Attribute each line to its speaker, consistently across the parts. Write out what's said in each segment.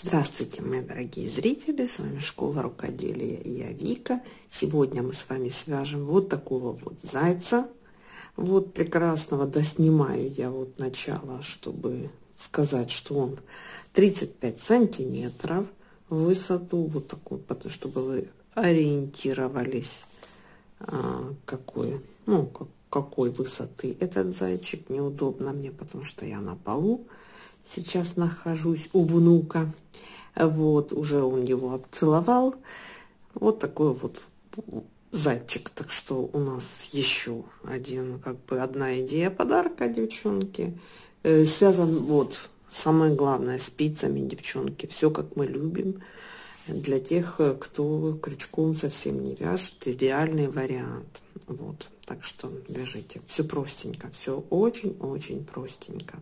Speaker 1: Здравствуйте, мои дорогие зрители, с вами Школа Рукоделия и я Вика. Сегодня мы с вами свяжем вот такого вот зайца, вот прекрасного. Доснимаю я вот начало, чтобы сказать, что он 35 сантиметров в высоту, вот такой, чтобы вы ориентировались, какой высоты этот зайчик. Неудобно мне, потому что я на полу сейчас нахожусь у внука. Вот, уже он его обцеловал. Вот такой вот зайчик. Так что у нас еще одна идея подарка, девчонки. Связан, вот, самое главное, спицами, девчонки. Все, как мы любим. Для тех, кто крючком совсем не вяжет, идеальный вариант. Вот, так что вяжите. Все простенько, все очень-очень простенько.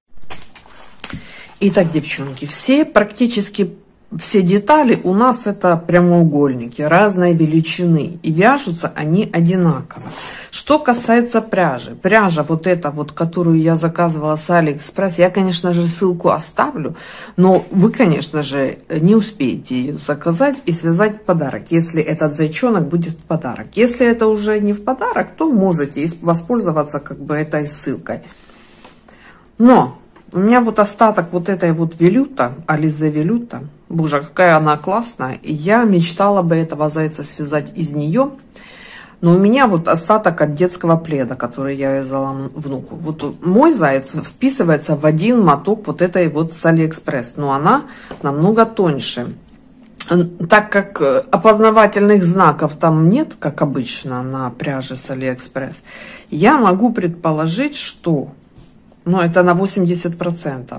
Speaker 1: Итак, девчонки, практически все детали у нас это прямоугольники разной величины, и вяжутся они одинаково. Что касается пряжи, пряжа вот эта вот, которую я заказывала с Алиэкспресс, я, конечно же, ссылку оставлю, но вы, конечно же, не успеете ее заказать и связать в подарок, если этот зайчонок будет в подарок. Если это уже не в подарок, то можете воспользоваться этой ссылкой. Но у меня вот остаток вот этой вот велюта, Ализе велюта. Боже, какая она классная. И я мечтала бы этого зайца связать из нее. Но у меня вот остаток от детского пледа, который я вязала внуку. Вот мой заяц вписывается в один моток вот этой вот с Алиэкспресс. Но она намного тоньше. Так как опознавательных знаков там нет, как обычно на пряже с Алиэкспресс, я могу предположить, что... это на 80%.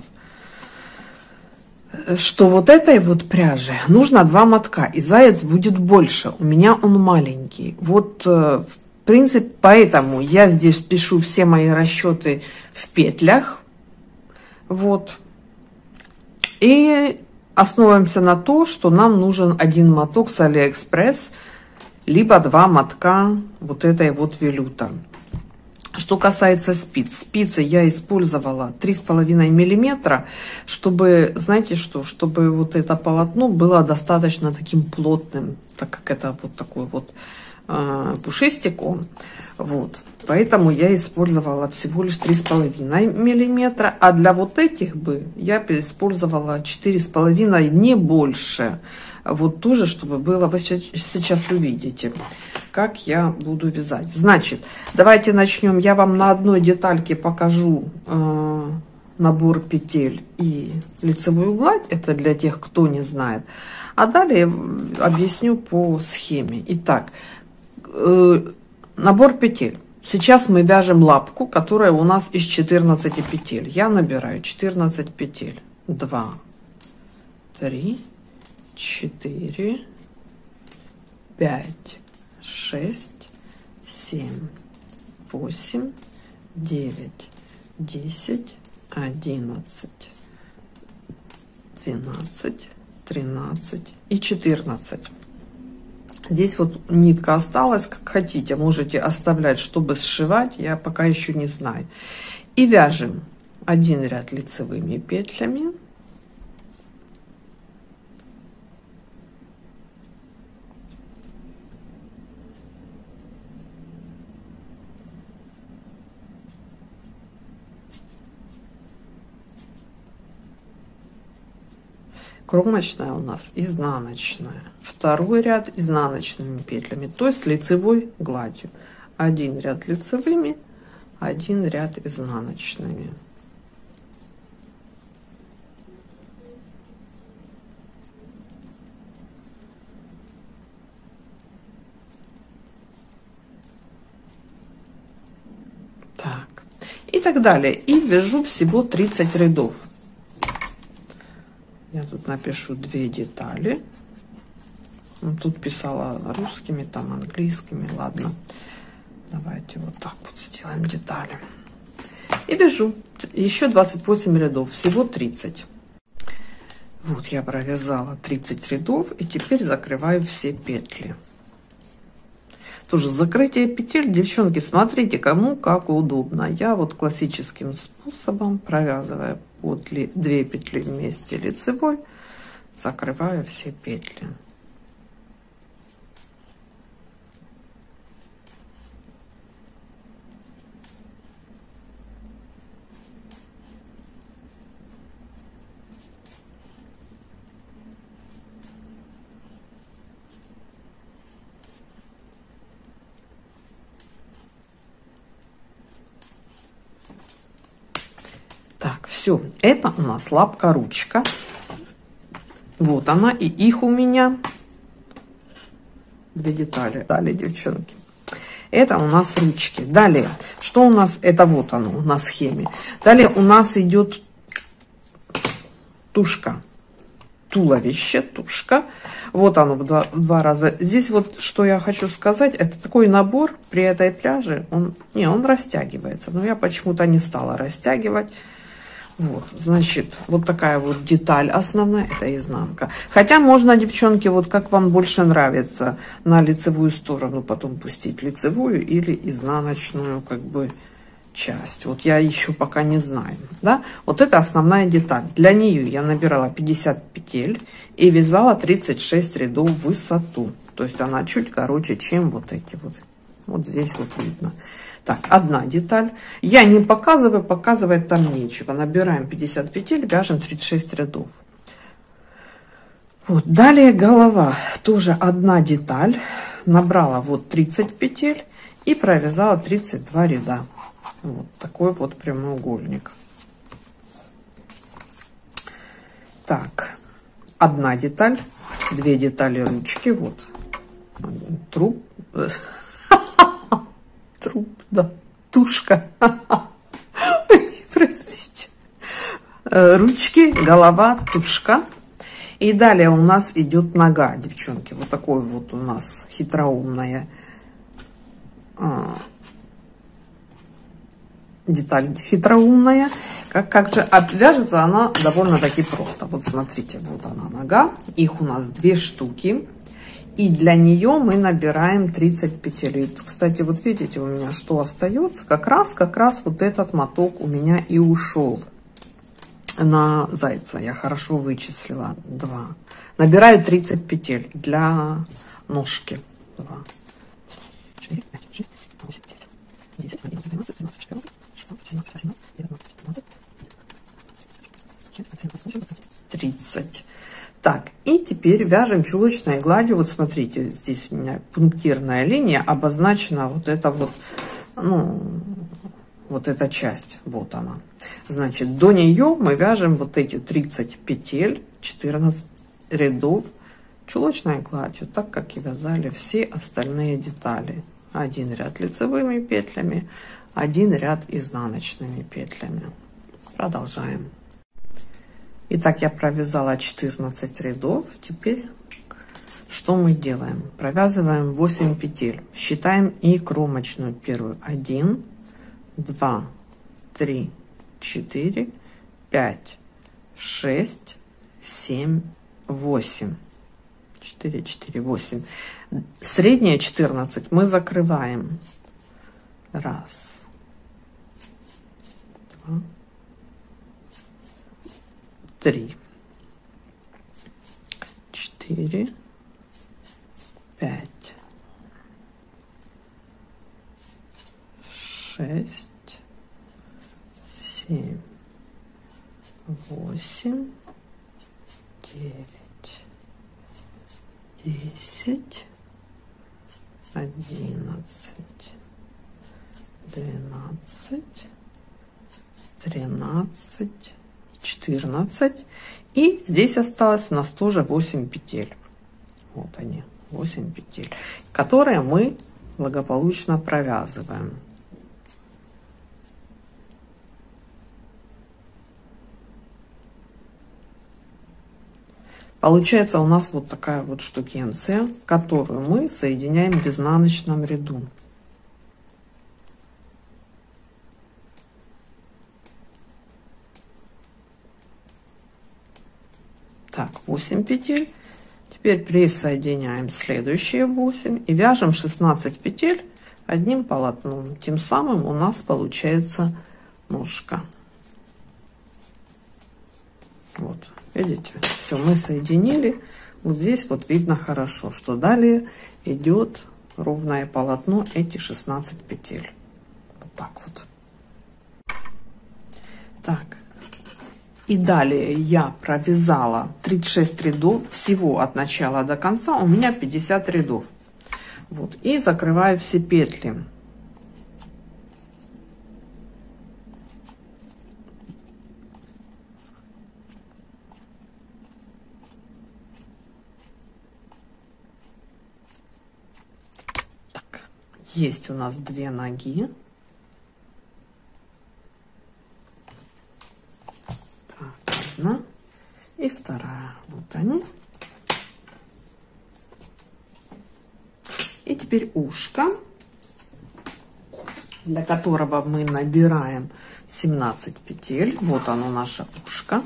Speaker 1: Что вот этой вот пряжи нужно 2 мотка, и заяц будет больше. У меня он маленький. Вот, в принципе, поэтому я здесь пишу все мои расчеты в петлях. Вот. И основываемся на то, что нам нужен 1 моток с Алиэкспресс, либо 2 мотка вот этой вот велюта. Что касается спиц, спицы я использовала 3,5 миллиметра, чтобы, знаете что, чтобы вот это полотно было достаточно таким плотным, так как это вот такой вот пушистик он. Вот, поэтому я использовала всего лишь 3,5 миллиметра, а для вот этих я использовала 4,5, не больше. Вот тоже, чтобы было, вы сейчас увидите, как я буду вязать. Значит, давайте начнем. Я вам на одной детальке покажу набор петель и лицевую гладь. Это для тех, кто не знает. А далее объясню по схеме. Итак, набор петель. Сейчас мы вяжем лапку, которая у нас из 14 петель. Я набираю 14 петель. 2, 3, 4, 5, 6, 7, 8, 9, 10, 11, 12, 13 и 14. Здесь вот нитка осталась, как хотите, можете оставлять, чтобы сшивать, я пока еще не знаю. И вяжем 1 ряд лицевыми петлями. Кромочная у нас изнаночная, 2 ряд изнаночными петлями, то есть лицевой гладью. 1 ряд лицевыми, 1 ряд изнаночными. Так, и так далее. И вяжу всего 30 рядов. Я тут напишу 2 детали. Тут писала русскими, там английскими. Ладно, давайте вот так вот сделаем детали. И вяжу еще 28 рядов, всего 30. Вот я провязала 30 рядов, и теперь закрываю все петли. Тоже закрытие петель, девчонки, смотрите, кому как удобно. Я вот классическим способом провязываю 2 петли вместе лицевой, закрываю все петли. Так, все, это у нас лапка-ручка. Вот она, и их у меня 2 детали. Далее, девчонки, это у нас ручки. Далее, что у нас, это вот оно на схеме. Далее у нас идет тушка, туловище, тушка. Вот оно в два раза. Здесь вот, что я хочу сказать, это такой набор при этой пряже, он растягивается. Но я почему-то не стала растягивать. Вот, значит, вот такая вот деталь основная, это изнанка. Хотя можно, девчонки, вот как вам больше нравится, на лицевую сторону потом пустить лицевую или изнаночную, как бы, часть. Вот я еще пока не знаю, да. Вот это основная деталь. Для нее я набирала 50 петель и вязала 36 рядов в высоту. То есть она чуть короче, чем вот эти вот. Вот здесь вот видно. Так, одна деталь. Я не показываю, показывать там нечего. Набираем 50 петель, вяжем 36 рядов. Вот, далее голова. Тоже одна деталь. Набрала вот 30 петель и провязала 32 ряда. Вот такой вот прямоугольник. Так, одна деталь, 2 детали ручки. Вот. Труп. Да, тушка. Простите. Ручки, голова, тушка. И далее у нас идет нога, девчонки. Вот такой вот у нас хитроумная деталь, хитроумная. Как же отвяжется она довольно-таки просто. Вот смотрите, вот она нога. Их у нас 2 штуки. И для нее мы набираем 30 петель. И, кстати, вот видите, у меня что остается? Как раз вот этот моток у меня и ушел на зайца. Я хорошо вычислила. 2. Набираю 30 петель для ножки. 2, 4, 5, 6, 8, 9, 10, 11, 12, 13, 14, 16, 17, 18, 19, 20, 30. Так, и теперь вяжем чулочной гладью. Вот смотрите, здесь у меня пунктирная линия, обозначена вот это вот, ну, вот эта часть, вот она. Значит, до нее мы вяжем вот эти 30 петель, 14 рядов чулочной гладью, так как и вязали все остальные детали. 1 ряд лицевыми петлями, 1 ряд изнаночными петлями. Продолжаем. Итак, я провязала 14 рядов. Теперь что мы делаем? Провязываем 8 петель. Считаем и кромочную первую. 1, 2, 3, 4, 5, 6, 7, 8. 4, 4, 8. Средняя 14 мы закрываем. 1, 2, 3, 4, 5, 6, 7, 8, 9, 10, 11, 12, 13, 14. И здесь осталось у нас тоже 8 петель. Вот они, 8 петель, которые мы благополучно провязываем. Получается у нас вот такая вот штукенция, которую мы соединяем в изнаночном ряду. Так, 8 петель. Теперь присоединяем следующие 8 и вяжем 16 петель одним полотном. Тем самым у нас получается ножка. Вот, Видите, все, мы соединили. Вот здесь вот видно хорошо, что далее идет ровное полотно, эти 16 петель. Вот так вот. Так. И далее я провязала 36 рядов. Всего от начала до конца у меня 50 рядов. Вот. И закрываю все петли. Так. Есть у нас 2 ноги. Одна и вторая. Вот они. И теперь ушко, для которого мы набираем 17 петель. Вот оно, наше ушко.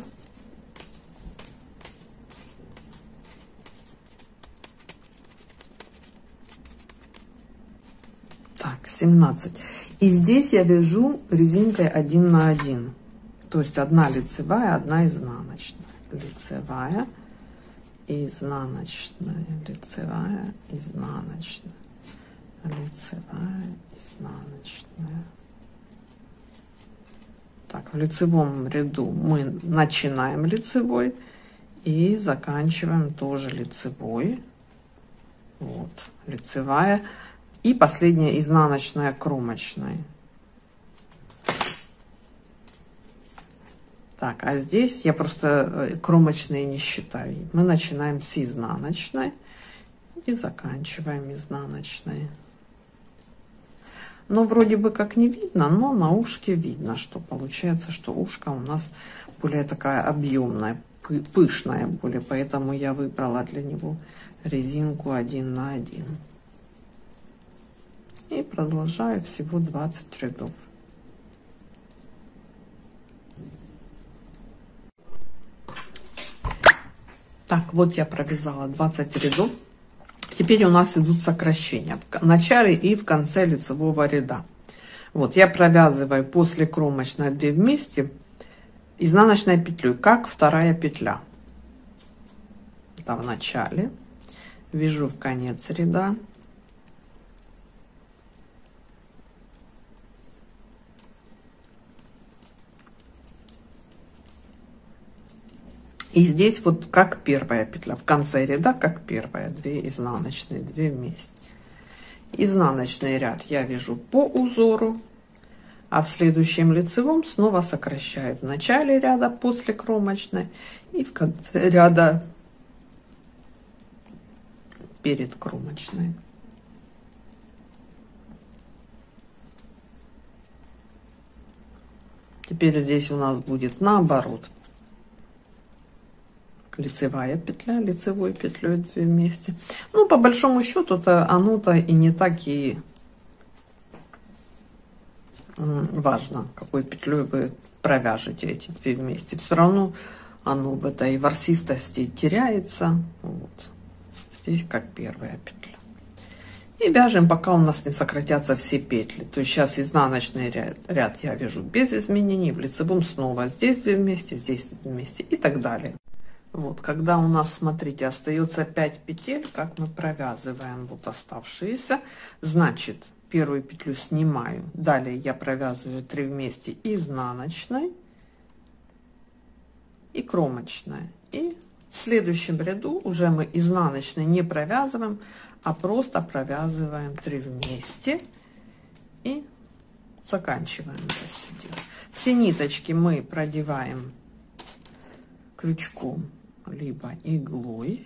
Speaker 1: Так, 17. И здесь я вяжу резинкой 1 на 1. То есть 1 лицевая, 1 изнаночная. Лицевая, изнаночная, лицевая, изнаночная, лицевая, изнаночная. Так, в лицевом ряду мы начинаем лицевой и заканчиваем тоже лицевой. Вот, лицевая. И последняя изнаночная кромочной. Так, а здесь я просто кромочные не считаю. Мы начинаем с изнаночной и заканчиваем изнаночной. Но вроде бы как не видно, но на ушке видно, что получается, что ушко у нас более такая объемная, пышная более. Поэтому я выбрала для него резинку 1 на 1. И продолжаю всего 20 рядов. Так, вот я провязала 20 рядов. Теперь у нас идут сокращения в начале и в конце лицевого ряда. Вот я провязываю после кромочной 2 вместе изнаночной петлей, как вторая петля. Это в начале. Вяжу в конец ряда. И здесь вот как первая петля, в конце ряда как первая, 2 изнаночные, 2 вместе. Изнаночный ряд я вяжу по узору, а в следующем лицевом снова сокращаю в начале ряда после кромочной и в конце ряда перед кромочной. Теперь здесь у нас будет наоборот. Лицевая петля, лицевой петлей 2 вместе. Ну, по большому счету-то оно-то и не так и важно, какой петлей вы провяжете эти 2 вместе. Все равно оно в этой ворсистости теряется. Вот. Здесь как первая петля. И вяжем, пока у нас не сократятся все петли. То есть сейчас изнаночный ряд я вяжу без изменений, в лицевом снова здесь 2 вместе, здесь 2 вместе и так далее. Вот, когда у нас, смотрите, остается 5 петель, как мы провязываем вот оставшиеся, значит, первую петлю снимаю, далее я провязываю 3 вместе изнаночной и кромочной. И в следующем ряду уже мы изнаночной не провязываем, а просто провязываем 3 вместе и заканчиваем это все дело. Все ниточки мы продеваем крючком либо иглой.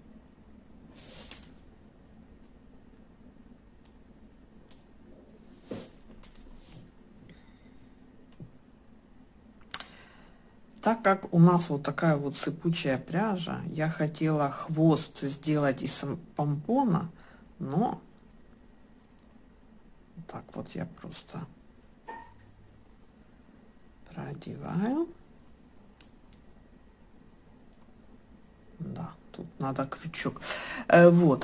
Speaker 1: Так как у нас вот такая вот сыпучая пряжа, я хотела хвост сделать из помпона, но так вот я просто продеваю. Да, тут надо крючок. Вот.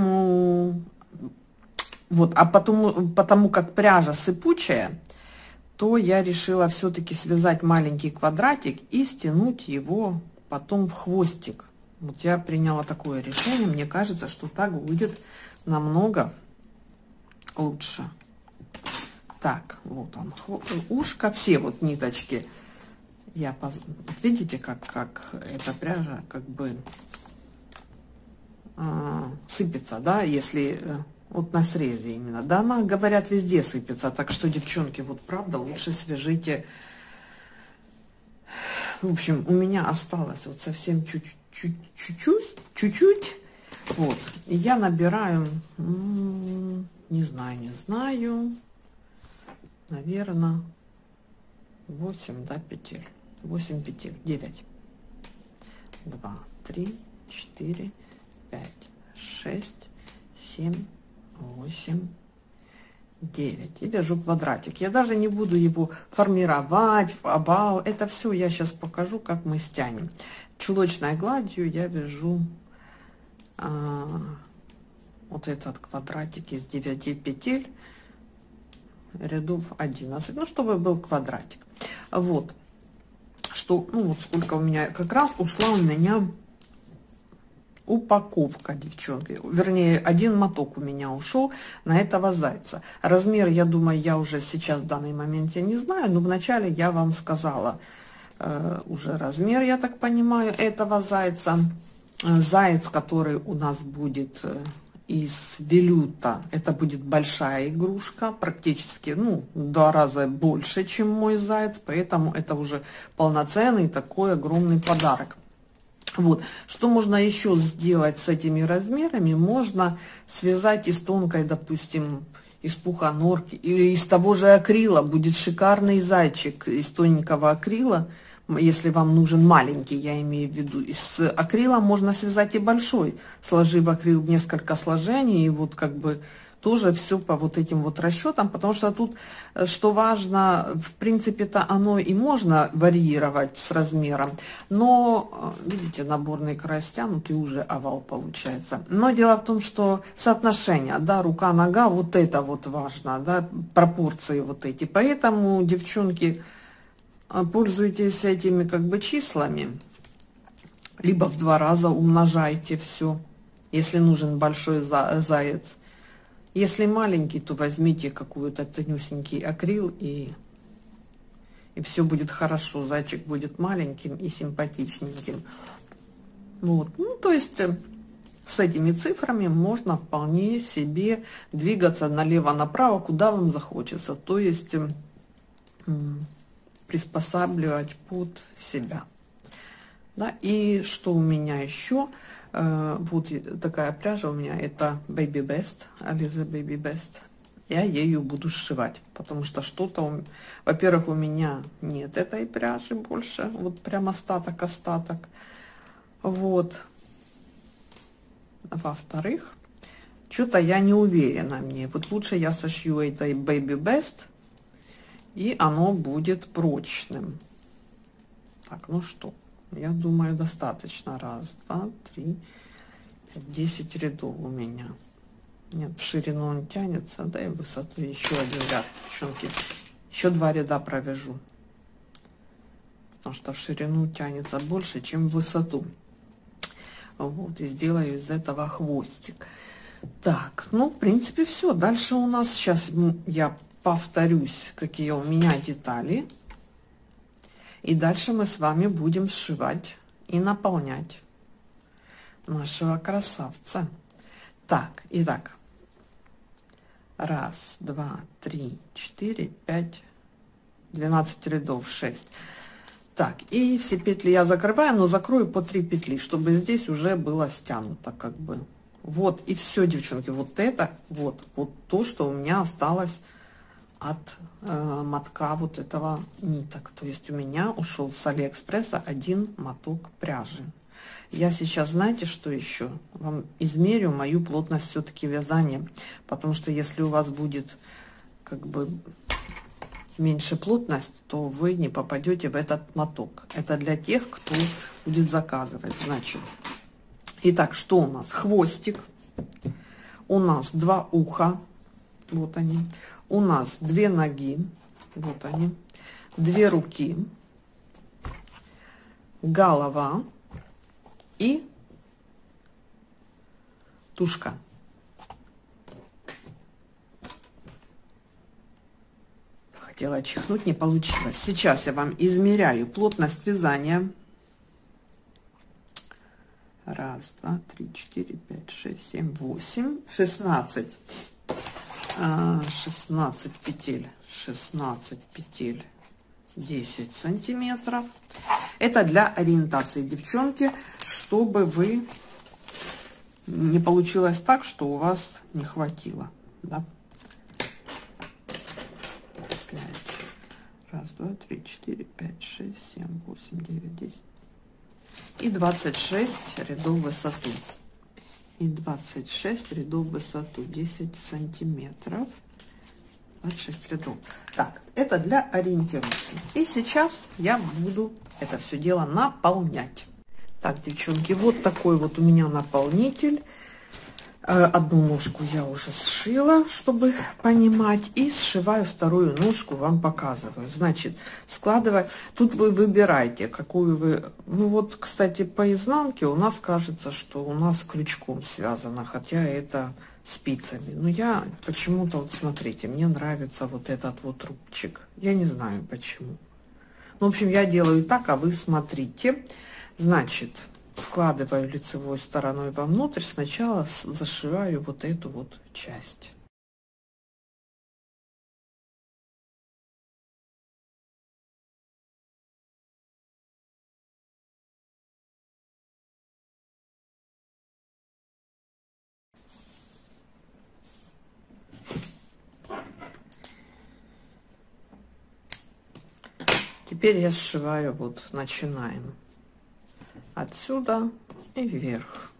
Speaker 1: Поэтому вот, а потому как пряжа сыпучая, то я решила все-таки связать маленький квадратик и стянуть его потом в хвостик. Вот я приняла такое решение. Мне кажется, что так будет намного лучше. Так, вот он, ушко, все вот ниточки. Видите, как эта пряжа как бы сыпется, да, если вот на срезе именно. Да, она, говорят, везде сыпется. Так что, девчонки, вот правда, лучше свяжите. В общем, у меня осталось вот совсем чуть-чуть. Вот. И я набираю, не знаю, наверное, 8, да, петель. 8 петель, 9. 2, 3, 4, 5, 6, 7, 8, 9. И вяжу квадратик. Я даже не буду его формировать в овал. Это все я сейчас покажу, как мы стянем. Чулочной гладью я вяжу вот этот квадратик из 9 петель, рядов 11, ну, чтобы был квадратик. Вот, что, ну, вот сколько у меня, как раз ушла у меня упаковка, девчонки, вернее, один моток у меня ушел на этого зайца. Размер, я думаю, я уже сейчас в данный момент я не знаю, но вначале я вам сказала уже размер, я так понимаю, этого зайца. Заяц, который у нас будет из велюта, это будет большая игрушка, практически, ну, в 2 раза больше, чем мой заяц, поэтому это уже полноценный такой огромный подарок. Вот, что можно еще сделать с этими размерами? Можно связать из тонкой, допустим, из пуханорки или из того же акрила. Будет шикарный зайчик из тоненького акрила. Если вам нужен маленький, я имею в виду, из акрила можно связать и большой, сложив акрил в несколько сложений, и вот как бы тоже все по вот этим вот расчетам, потому что тут, что важно, в принципе-то оно и можно варьировать с размером, но, видите, наборный край стянут, и уже овал получается. Но дело в том, что соотношение, да, рука-нога, вот это вот важно, да, пропорции вот эти, поэтому, девчонки, пользуйтесь этими как бы числами, либо в 2 раза умножайте все, если нужен большой заяц. Если маленький, то возьмите какой-то тонюсенький акрил, и все будет хорошо. Зайчик будет маленьким и симпатичненьким. Вот, ну, то есть с этими цифрами можно вполне себе двигаться налево-направо, куда вам захочется. То есть приспосабливать под себя. Да, и что у меня еще? Вот такая пряжа у меня, это Baby Best, Alize Baby Best. Я ею буду сшивать, потому что что-то, во-первых, у меня нет этой пряжи больше, вот прям остаток. Вот. Во-вторых, что-то я не уверена мне. Вот лучше я сошью этой Baby Best, и оно будет прочным. Так, ну что, я думаю, достаточно. 1, 2, 3, 5, 10 рядов у меня. Нет, в ширину он тянется, да, и в высоту еще 1 ряд, девчонки. Еще 2 ряда провяжу, потому что в ширину тянется больше, чем в высоту. Вот, и сделаю из этого хвостик. Так, ну, в принципе, все. Дальше у нас, сейчас я повторюсь, какие у меня детали. И дальше мы с вами будем сшивать и наполнять нашего красавца. Так, итак. 1, 2, 3, 4, 5, 12 рядов, 6. Так, и все петли я закрываю, но закрою по 3 петли, чтобы здесь уже было стянуто, как бы. Вот, и все, девчонки, вот это, вот то, что у меня осталось от мотка вот этого ниток. То есть у меня ушел с Алиэкспресса 1 моток пряжи. Я сейчас, знаете, что еще? Вам измерю мою плотность все-таки вязания, потому что если у вас будет как бы меньше плотность, то вы не попадете в этот моток. Это для тех, кто будет заказывать. Значит, итак, что у нас? Хвостик. У нас 2 уха. Вот они. У нас 2 ноги. Вот они. 2 руки, голова и тушка. Хотела чихнуть, не получилось. Сейчас я вам измеряю плотность вязания. 1, 2, 3, 4, 5, 6, 7, 8, 16. 16 петель. 16 петель. 10 сантиметров. Это для ориентации, девчонки, чтобы вы не получилось так, что у вас не хватило, да? 5. 1, 2, 3, 4, 5, 6, 7, 8, 9, 10. И 26 рядов в высоту. И 26 рядов в высоту. 10 сантиметров. 26 рядов. Так, это для ориентировки. И сейчас я буду это все дело наполнять. Так, девчонки, вот такой вот у меня наполнитель. Одну ножку я уже сшила, чтобы понимать. И сшиваю вторую ножку, вам показываю. Значит, складывая. Тут вы выбираете, какую вы... Ну вот, кстати, по изнанке у нас кажется, что у нас крючком связано. Хотя это спицами. Но я почему-то, вот смотрите, мне нравится вот этот вот рубчик. Я не знаю почему. Ну, в общем, я делаю так, а вы смотрите. Значит, складываю лицевой стороной вовнутрь. Сначала зашиваю вот эту вот часть. Теперь я сшиваю, вот начинаем отсюда и вверх.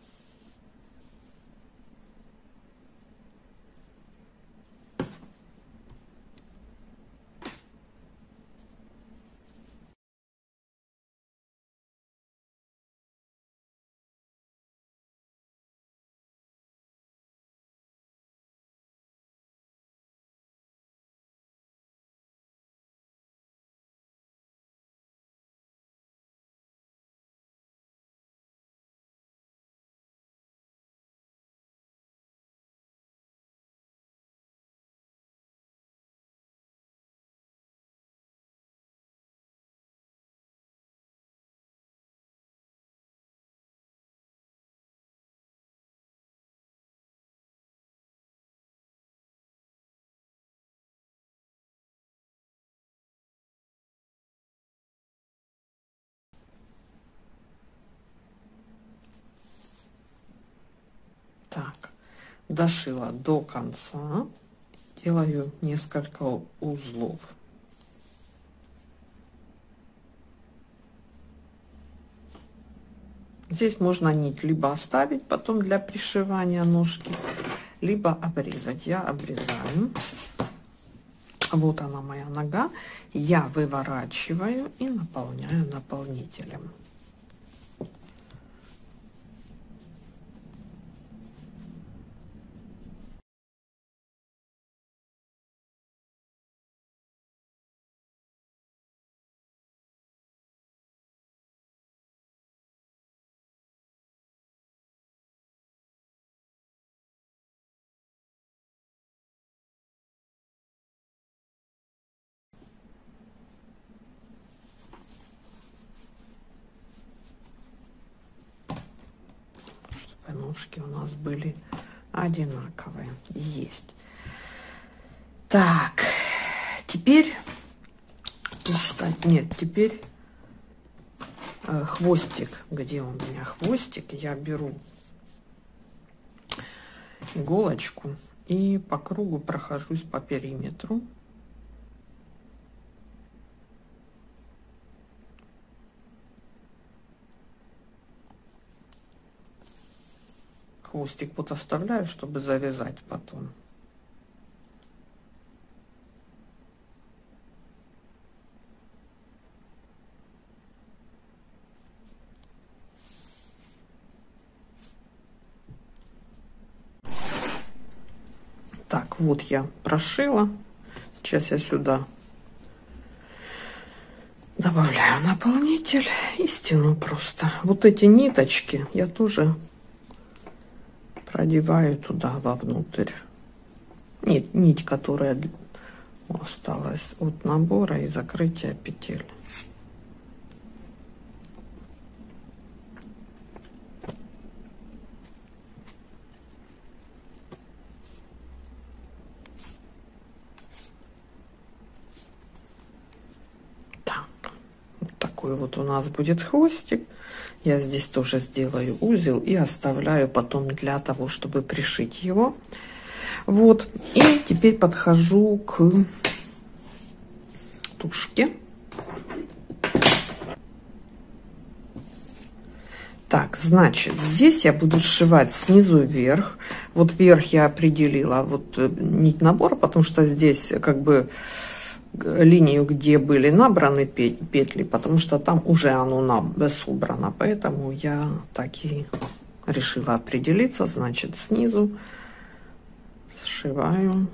Speaker 1: Так, дошила до конца, делаю несколько узлов. Здесь можно нить либо оставить потом для пришивания ножки, либо обрезать. Я обрезаю. Вот она, моя нога. Я выворачиваю и наполняю наполнителем. Ножки у нас были одинаковые. Есть. Так, теперь нет, теперь хвостик. Где у меня хвостик? Я беру иголочку и по кругу прохожусь по периметру. Хвостик вот оставляю, чтобы завязать потом. Так, вот я прошила. Сейчас я сюда Добавляю наполнитель и стяну просто. Вот эти ниточки я тоже продеваю туда вовнутрь. Нить, которая осталась от набора и закрытия петель. Вот у нас будет хвостик. Я здесь тоже сделаю узел и оставляю потом для того, чтобы пришить его. Вот. И теперь подхожу к тушке. Так, значит, здесь я буду сшивать снизу вверх. Вот вверх я определила вот нить набора, потому что здесь как бы линию, где были набраны петли, потому что там уже оно собрано, поэтому я так и решила определиться. Значит, снизу сшиваю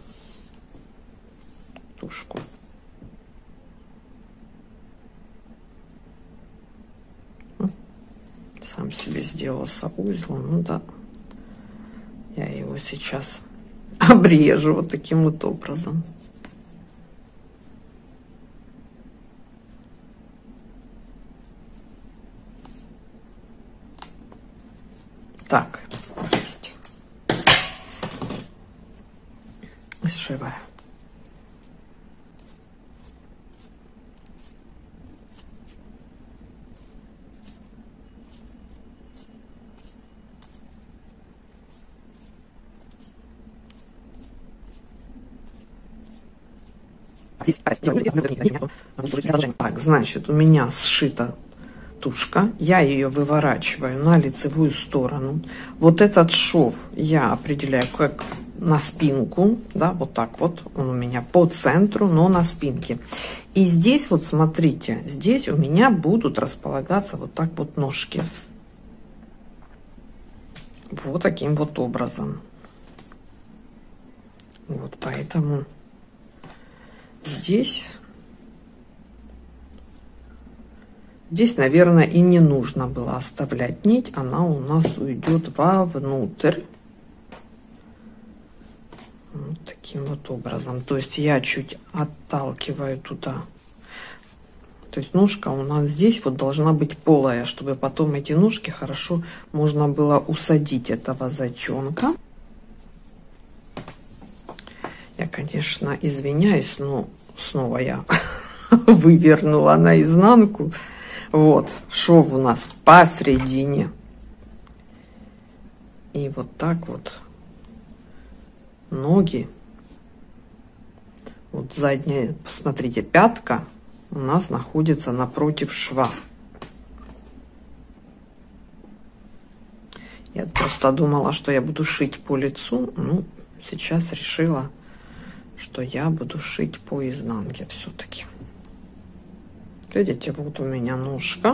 Speaker 1: тушку. Сам себе сделался узел, ну да, я его сейчас обрежу вот таким вот образом. Так, есть. Сшиваю. Так, значит, у меня сшита тушка, я ее выворачиваю на лицевую сторону. Вот этот шов я определяю как на спинку, да, вот так вот он у меня по центру, но на спинке. И здесь вот смотрите, здесь у меня будут располагаться вот так вот ножки, вот таким вот образом. Вот поэтому здесь, наверное, и не нужно было оставлять нить, она у нас уйдет вовнутрь. Вот таким вот образом. То есть я чуть отталкиваю туда. То есть ножка у нас здесь вот должна быть полая, чтобы потом эти ножки хорошо можно было усадить этого зайчонка. Я, конечно, извиняюсь, но снова я вывернула наизнанку. Вот, шов у нас посередине. И вот так вот ноги. Вот задняя, посмотрите, пятка у нас находится напротив шва. Я просто думала, что я буду шить по лицу. Ну, сейчас решила, что я буду шить по изнанке все-таки. Видите, вот у меня ножка.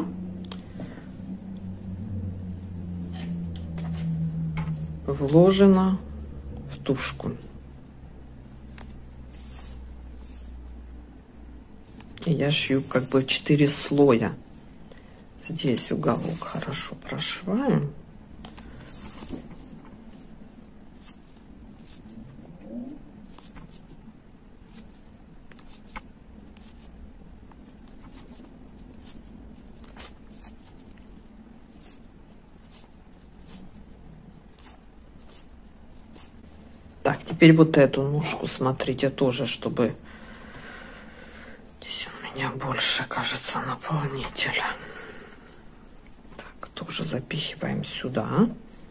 Speaker 1: Вложена в тушку. И я шью как бы 4 слоя. Здесь уголок хорошо прошиваем. Так, теперь вот эту ножку, смотрите, тоже, чтобы здесь у меня больше, кажется, наполнителя. Так, тоже запихиваем сюда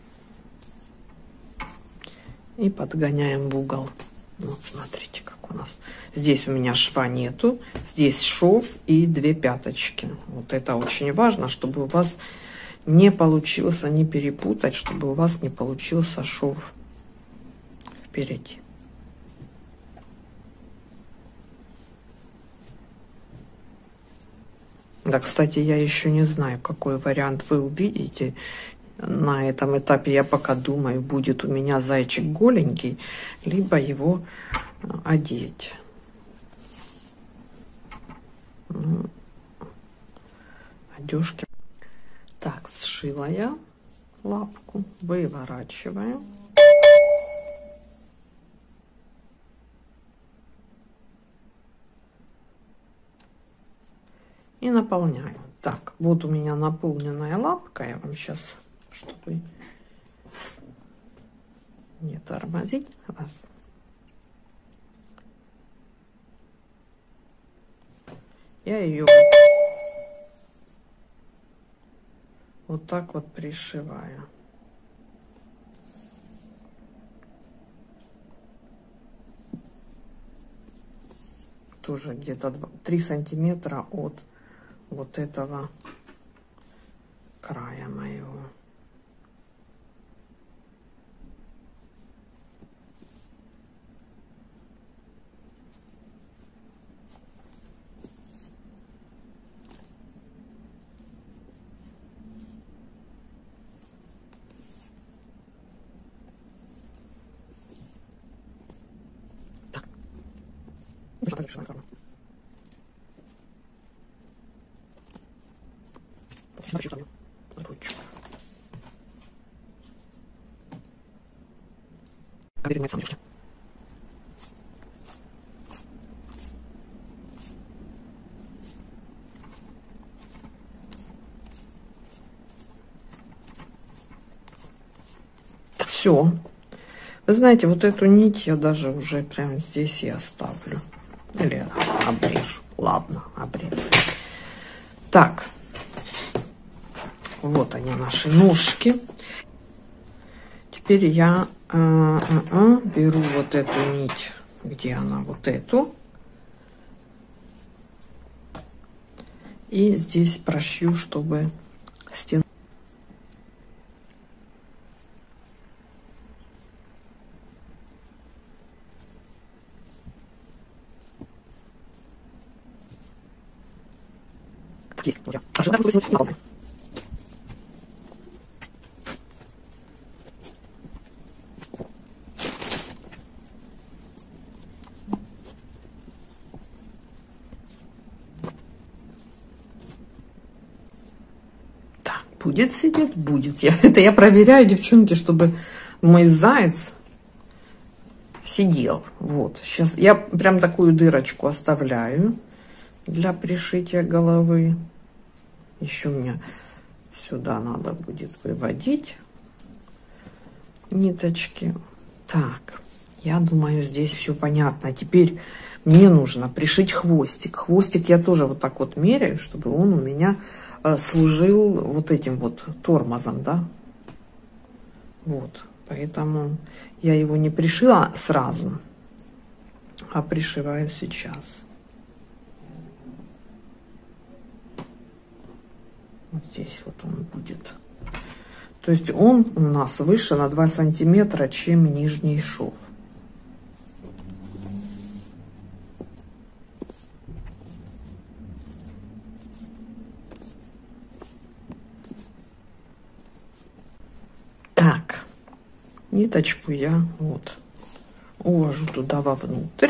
Speaker 1: и подгоняем в угол. Вот смотрите, как у нас здесь у меня шва нету, здесь шов и 2 пяточки. Вот это очень важно, чтобы у вас не получилось, не перепутать, чтобы у вас не получился шов впереди. Да, кстати, я еще не знаю, какой вариант вы увидите. На этом этапе я пока думаю, будет у меня зайчик голенький, либо его одеть. Ну, застежки. Так, сшила я лапку, выворачиваю. И наполняю. Так, вот у меня наполненная лапка. Я вам сейчас, чтобы не тормозить вас. Я ее вот так вот пришиваю. Тоже где-то 3 сантиметра от вот этого края моего. Ручка. Все. Вы знаете, вот эту нить я даже уже прямо здесь и оставлю. Или обрежу. Ладно, обрежу. Так. Вот они, наши ножки. Теперь я беру вот эту нить. Где она? Вот эту. И здесь прошью, чтобы стена. Есть. Будет сидеть? Будет. Это я проверяю, девчонки, чтобы мой заяц сидел. Вот. Сейчас я прям такую дырочку оставляю для пришития головы. Еще мне сюда надо будет выводить ниточки. Так, я думаю, здесь все понятно. Теперь мне нужно пришить хвостик. Хвостик я тоже вот так вот меряю, чтобы он у меня служил вот этим вот тормозом, да. Вот, поэтому я его не пришила сразу, а пришиваю сейчас. Вот здесь вот он будет. То есть он у нас выше на 2 сантиметра, чем нижний шов. Так, ниточку я вот увожу туда вовнутрь.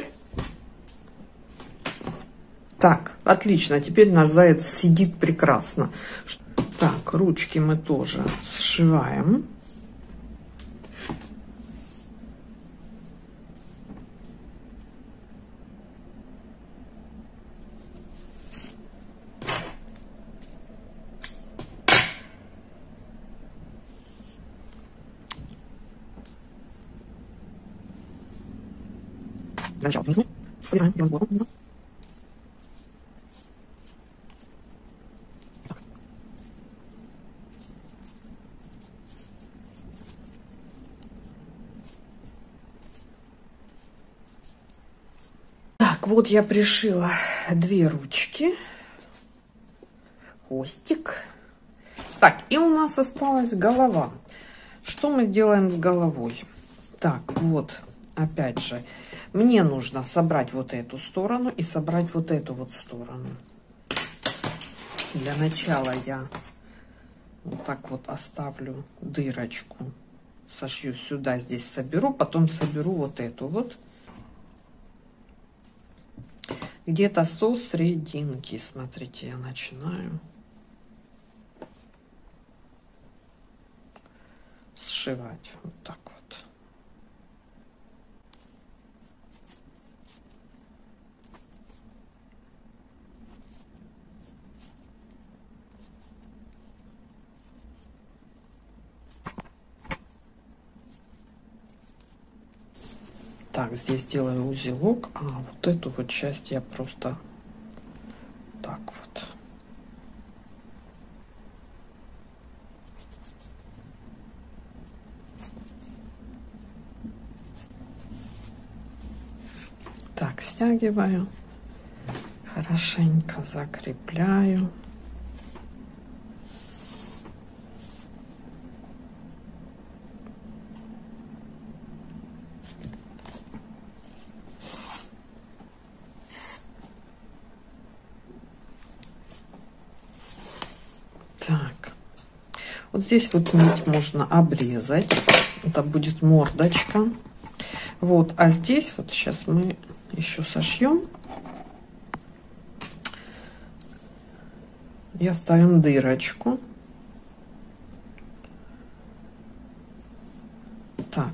Speaker 1: Так, отлично, теперь наш заяц сидит прекрасно. Так, ручки мы тоже сшиваем. Для начала внизу собираем белым блоком внизу. Так, вот я пришила 2 ручки, хвостик. Так, и у нас осталась голова. Что мы делаем с головой? Так, вот, опять же, мне нужно собрать вот эту сторону и собрать вот эту вот сторону. Для начала я вот так вот оставлю дырочку, сошью сюда, здесь соберу, потом соберу вот эту вот. Где-то со срединки, смотрите, я начинаю. сшивать. Вот так вот. Так, здесь делаю узелок, а вот эту вот часть я просто так вот. Так, стягиваю, хорошенько закрепляю. Так, вот здесь вот нить можно обрезать, это будет мордочка. Вот, а здесь вот сейчас мы еще сошьем и оставим дырочку. Так,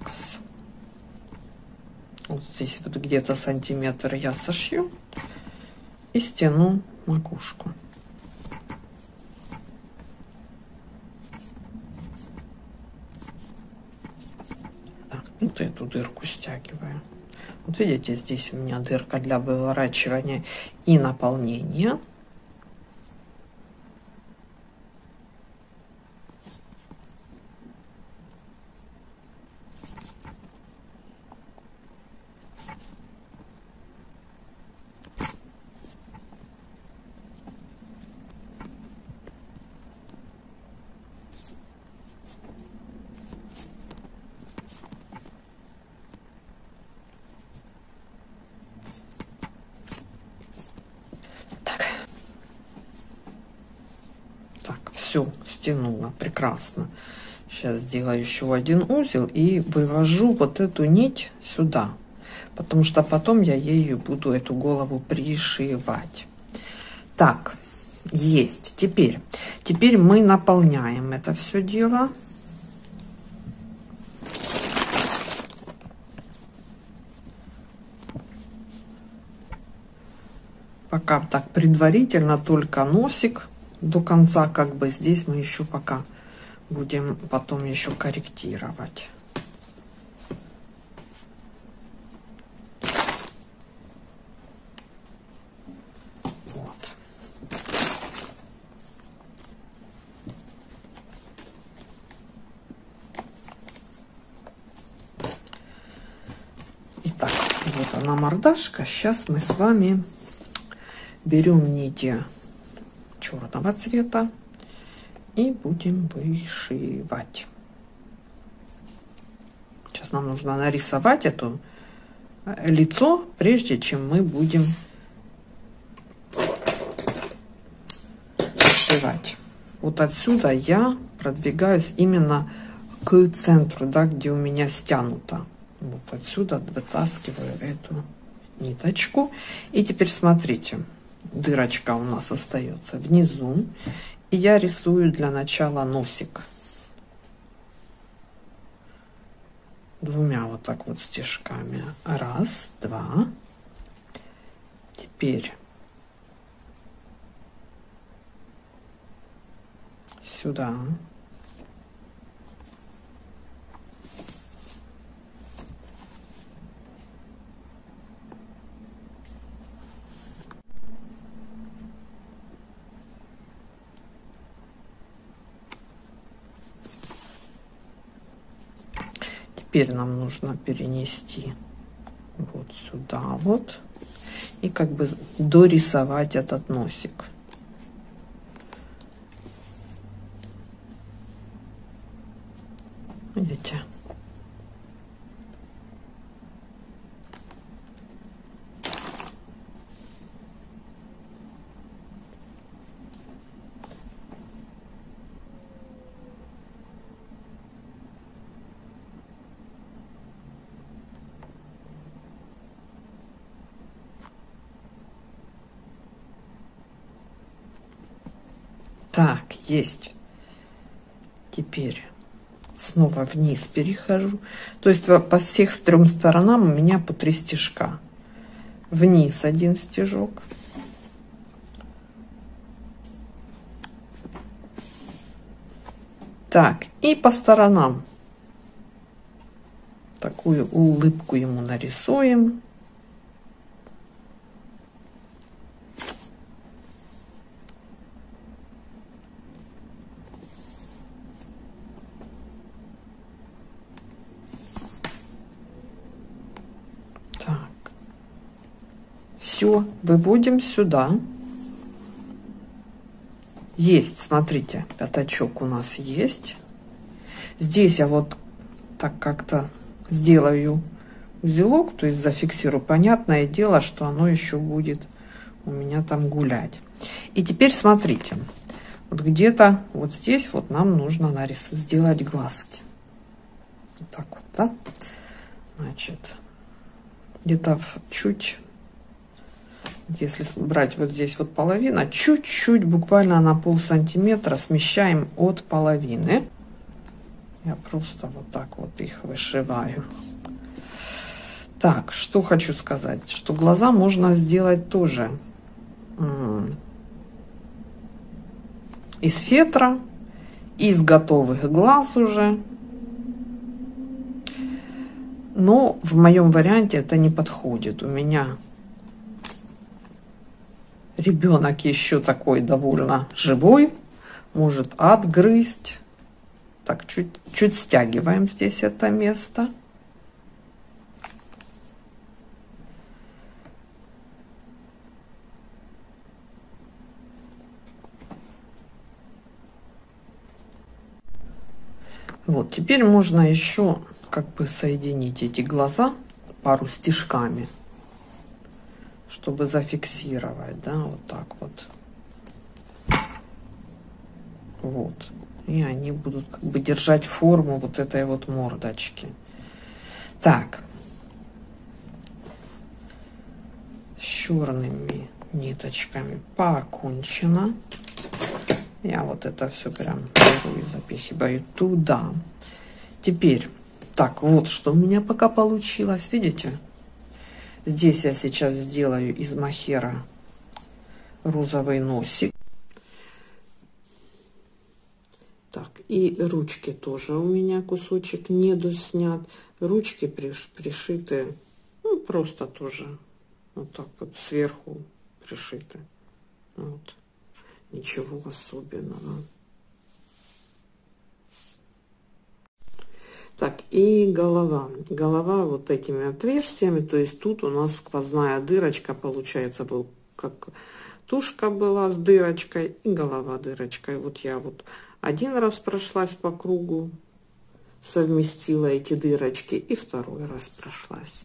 Speaker 1: вот здесь вот где-то сантиметр я сошью и стяну макушку. Так, вот эту дырку стягиваю. Вот видите, здесь у меня дырка для выворачивания и наполнения. Все, стянула, прекрасно. Сейчас сделаю еще один узел и вывожу вот эту нить сюда, потому что потом я ею буду эту голову пришивать. Так, есть. Теперь мы наполняем это все дело. Пока так предварительно только носик до конца, как бы здесь мы еще пока будем потом еще корректировать. Вот. Итак, вот она мордашка. Сейчас мы с вами берем нити черного цвета и будем вышивать. Сейчас нам нужно нарисовать это лицо, прежде чем мы будем вышивать. Вот отсюда я продвигаюсь именно к центру, да, где у меня стянуто. Вот отсюда вытаскиваю эту ниточку. И теперь смотрите. Дырочка у нас остается внизу, и я рисую для начала носик двумя вот так вот стежками. Раз, два. Теперь сюда. Теперь нам нужно перенести вот сюда вот и как бы дорисовать этот носик. Видите? Так, есть. Теперь снова вниз перехожу. То есть по всех 3 сторонам у меня по 3 стежка. Вниз 1 стежок. Так, и по сторонам такую улыбку ему нарисуем. Так, все, выводим сюда. Есть, смотрите, пятачок у нас есть. Здесь я вот так как-то сделаю узелок, то есть зафиксирую. Понятное дело, что оно еще будет у меня там гулять. И теперь смотрите, вот где-то вот здесь вот нам нужно сделать глазки. Вот так вот, да? Значит, где-то чуть, если брать вот здесь вот половина, чуть-чуть, буквально на полсантиметра смещаем от половины. Я просто вот так вот их вышиваю. Так, что хочу сказать, что глаза можно сделать тоже из фетра, из готовых глаз уже. Но в моем варианте это не подходит. У меня ребенок еще такой довольно живой, может отгрызть. Так, чуть стягиваем здесь это место. Вот, теперь можно еще как бы соединить эти глаза пару стежками, чтобы зафиксировать, да, вот так вот. Вот. И они будут как бы держать форму вот этой вот мордочки. Так. С черными ниточками покончено. Я вот это все прям беру и запихиваю туда. Теперь, так, вот что у меня пока получилось. Видите? Здесь я сейчас сделаю из мохера розовый носик. Так, и ручки тоже у меня кусочек не доснят. Ручки пришиты, ну, просто тоже вот так вот сверху пришиты. Вот. Ничего особенного. Так, и голова. Голова вот этими отверстиями, то есть тут у нас сквозная дырочка получается, был как тушка была с дырочкой и голова дырочкой. Вот я вот один раз прошлась по кругу, совместила эти дырочки, и второй раз прошлась.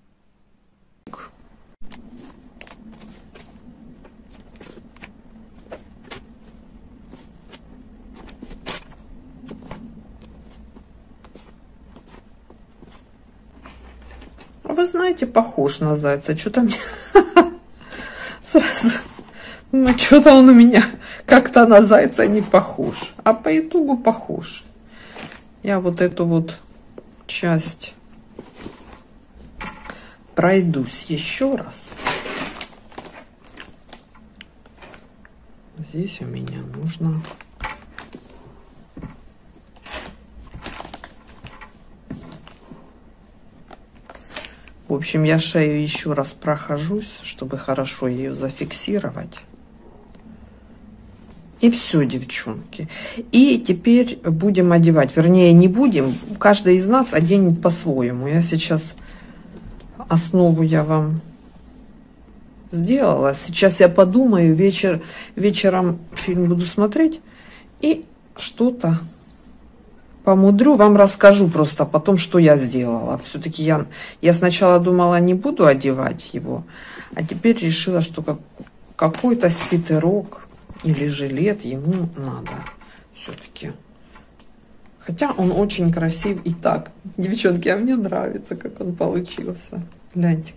Speaker 1: Вы знаете, похож на зайца. Что-то мне сразу, ну, что-то он у меня как-то на зайца не похож. А по итогу похож. Я вот эту вот часть пройдусь еще раз. Здесь у меня нужно... В общем, я шею еще раз прохожусь, чтобы хорошо ее зафиксировать. И все, девчонки. И теперь будем одевать. Вернее, не будем. Каждый из нас оденет по-своему. Я сейчас основу я вам сделала. Сейчас я подумаю. Вечером фильм буду смотреть. И что-то помудрю, вам расскажу просто потом, что я сделала. Все-таки я сначала думала, не буду одевать его, а теперь решила, что какой-то свитерок или жилет ему надо все-таки. Хотя он очень красив и так. Девчонки, а мне нравится, как он получился. Гляньте,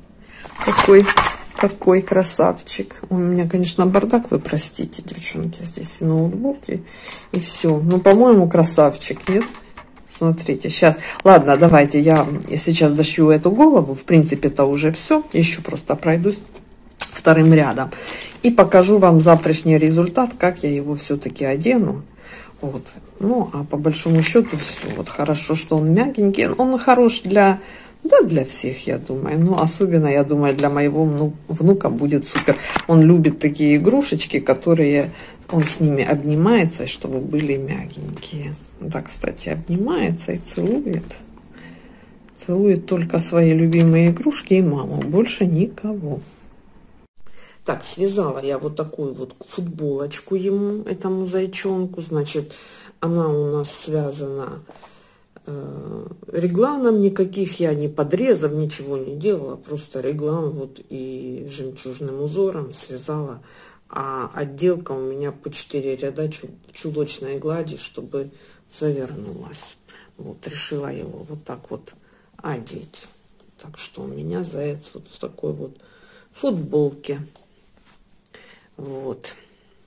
Speaker 1: какой красавчик. У меня, конечно, бардак, вы простите, девчонки. Здесь ноутбуки и все. Ну, по-моему, красавчик, нет? Смотрите, сейчас. Ладно, давайте я сейчас дошью эту голову. В принципе, это уже все. Еще просто пройдусь вторым рядом. И покажу вам завтрашний результат, как я его все-таки одену. Вот. Ну, а по большому счету все. Вот хорошо, что он мягенький. Он хорош для... Да, для всех, я думаю. Ну, особенно, я думаю, для моего внука будет супер. Он любит такие игрушечки, которые... Он с ними обнимается, чтобы были мягенькие. Да, кстати, обнимается и целует. Целует только свои любимые игрушки и маму. Больше никого. Так, связала я вот такую вот футболочку ему, этому зайчонку. Значит, она у нас связана регланом. Никаких я не подрезов, ничего не делала. Просто реглан вот и жемчужным узором связала. А отделка у меня по 4 ряда чулочной глади, чтобы завернулась. Вот, решила его вот так вот одеть. Так что у меня заяц вот в такой вот футболке. Вот.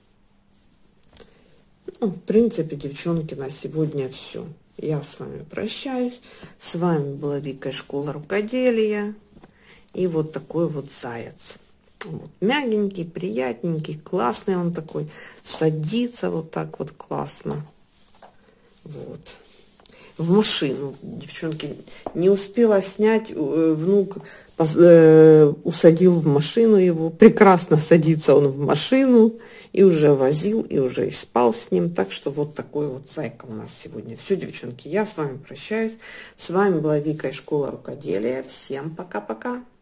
Speaker 1: Ну, в принципе, девчонки, на сегодня все. Я с вами прощаюсь. С вами была Вика, школа рукоделия. И вот такой вот заяц. Вот. Мягенький, приятненький, классный он такой. Садится вот так вот классно. Вот. В машину, девчонки, не успела снять, внук усадил в машину его, прекрасно садится он в машину, и уже возил, и уже и спал с ним, так что вот такой вот зайка у нас сегодня. Все, девчонки, я с вами прощаюсь, с вами была Вика и школа рукоделия, всем пока-пока.